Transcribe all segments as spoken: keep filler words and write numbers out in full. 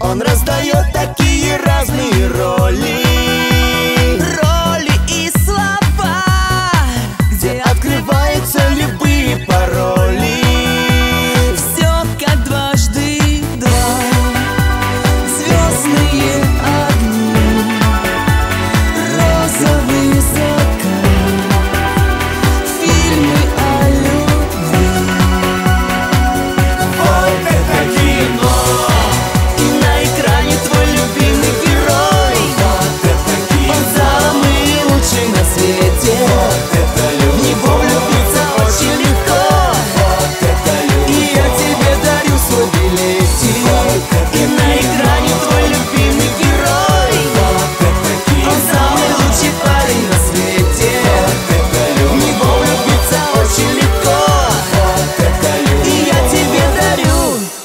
Он раздает такие разные роли, роли и слова, где открываются любые пароли. Все как дважды два, звездные огни, розовый закат, фильмы о любви. Вот это кино! И на экране твой любимый герой. Вот это кино! Он самый лучший на свете. Вот это В любовь! него влюбиться очень легко. Вот это любовь! И я тебе дарю свой билетик. И на экране твой любимый герой. Вот это кино! Он самый лучший парень на свете. Вот это В любовь! него влюбиться очень легко. Вот это любовь! И я тебе дарю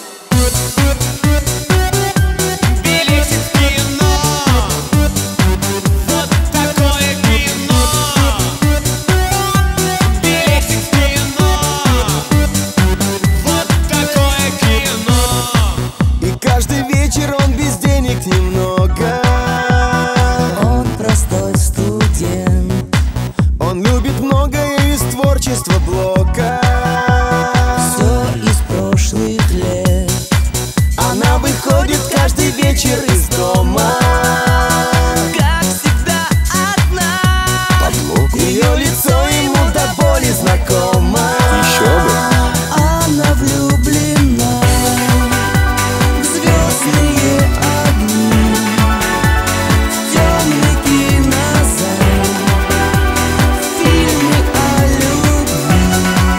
Билетик в кино. Вот такое кино. Билетик в кино. Вот такое кино. И каждый вечер он без денег немного. Он простой студент. Он любит многое из творчества Блока. Все из прошлых лет. Она выходит каждый вечер из дома. Как всегда одна. Ее лицо ему до боли знакомо. Она влюблена в звездные огни, в темный кинозал, в фильмы о любви.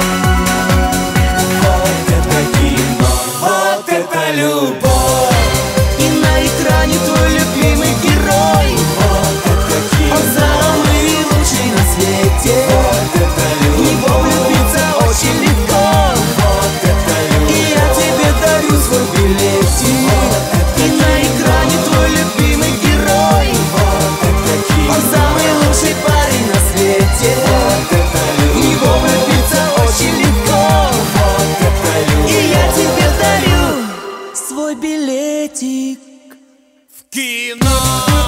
Вот это кино, вот это любовь. И на экране твой любимый герой. Вот это кино, Он самый лучший на свете. вот это В любовь. него влюбиться очень легко. Вот это любовь. И я тебе дарю свой билетик. И на экране твой любимый герой. Вот это кино, Он самый лучший парень на свете. вот это В любовь. него влюбиться очень легко. Вот это любовь. И я тебе дарю свой билетик. В кино.